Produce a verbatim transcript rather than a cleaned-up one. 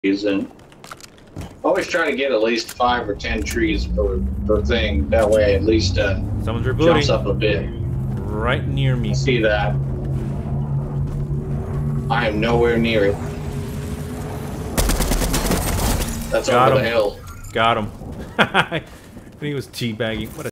And always try to get at least five or ten trees per, per thing. That way, at least uh, Someone's rebooting. jumps up a bit. Right near me. I see that. I am nowhere near it. That's Got over him. the hill. Got him. He was teabagging. What a